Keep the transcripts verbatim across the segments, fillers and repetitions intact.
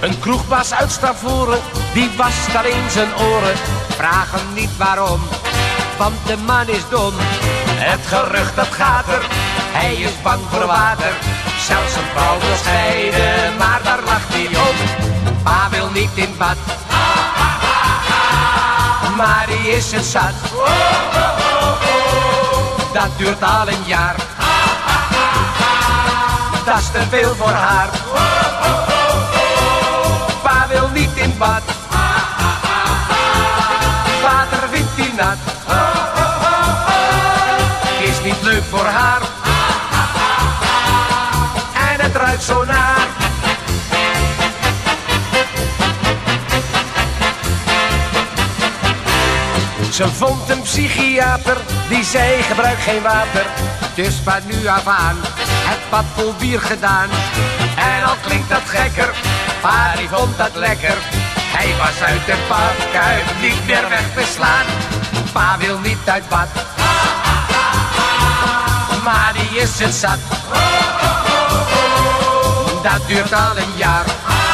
Een kroegbaas uit Stavoren, die wast alleen zijn oren. Vraag hem niet waarom, want de man is dom. Het gerucht dat gaat er, hij is bang voor water. Zelfs een vrouw wil scheiden, maar daar lacht hij om. Pa wil niet in bad, maar die is het zat. Dat duurt al een jaar, dat is te veel voor haar. Pa wil niet in bad, water vindt hij nat. Is niet leuk voor haar, en het ruikt zo naar. Ze vond een psychiater, die zei gebruik geen water. Dus van nu af aan, het bad vol bier gedaan. En al klinkt dat gekker, pa die vond dat lekker. Hij was uit de badkuip niet meer weg te slaan. Pa wil niet uit bad, maar die is het zat. Dat duurt al een jaar,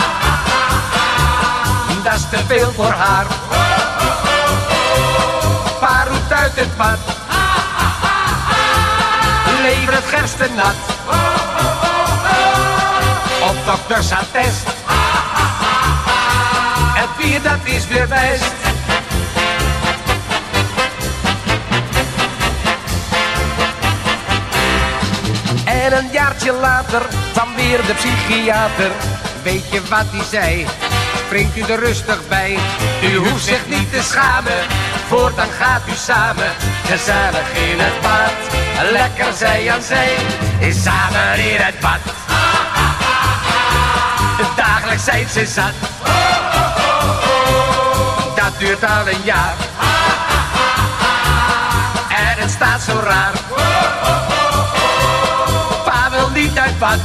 dat is te veel voor haar. Pa roept uit het bad, lever het gersten nat. Op dokters attest, het bier dat is weer best. En een jaartje later kwam weer de psychiater. Weet je wat hij zei? Springt u er rustig bij. U hoeft zich niet te schamen, voortaan gaat u samen. Gezellig in het bad, lekker zij aan zij. Is samen in het bad, dagelijks zijn ze zat. Dat duurt al een jaar, en het staat zo raar. Pa wil niet uit bad,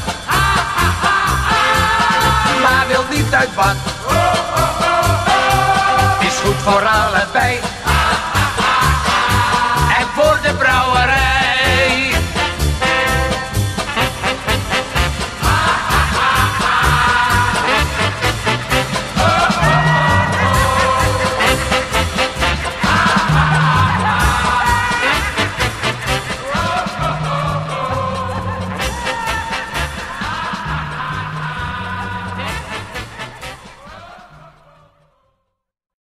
ma wil niet uit bad. Is goed voor allebei.